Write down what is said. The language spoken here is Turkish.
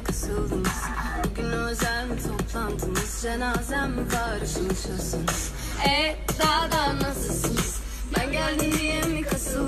kasıldınız? Bugün özel mi toplantınız? Cenazem mi var ışılışıyorsunuz? Daha nasılsınız? Ben geldim diye mi kasıldınız?